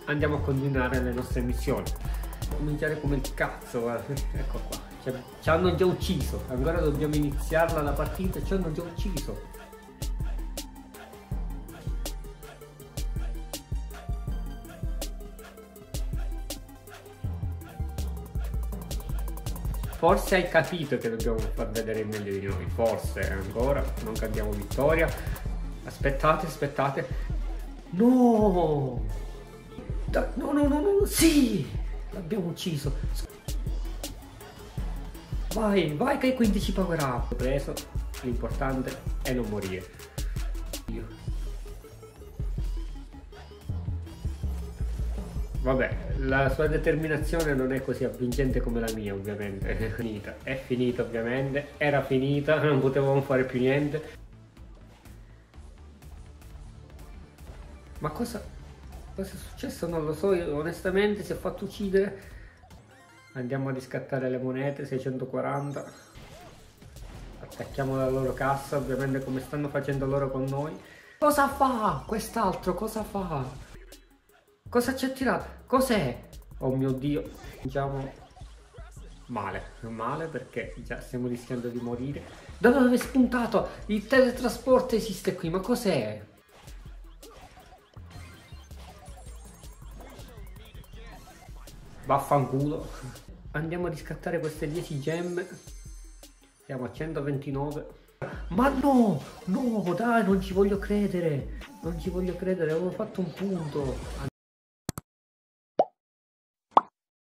andiamo a continuare le nostre missioni. Cominciare come il cazzo, guarda. Ecco qua, ci hanno già ucciso, ancora dobbiamo iniziarla la partita e ci hanno già ucciso. Forse hai capito che dobbiamo far vedere il meglio di noi, forse ancora, non cantiamo vittoria. Aspettate, aspettate. No! No, no, no, no, sì! L'abbiamo ucciso. Vai, vai che hai 15 power up. Ho preso, l'importante è non morire. Io. Vabbè, la sua determinazione non è così avvincente come la mia, ovviamente. È finita ovviamente, era finita, non potevamo fare più niente. Ma cosa è successo? Non lo so, io, onestamente si è fatto uccidere. Andiamo a riscattare le monete, 640. Attacchiamo la loro cassa, ovviamente come stanno facendo loro con noi. Cosa fa? Quest'altro cosa fa? Cosa ci ha tirato? Cos'è? Oh mio Dio. Diciamo male. Male perché già stiamo rischiando di morire. Dove è spuntato? Il teletrasporto esiste qui, ma cos'è? Vaffanculo. Andiamo a riscattare queste 10 gemme. Siamo a 129. Ma no! No, dai, non ci voglio credere! Non ci voglio credere, avevo fatto un punto!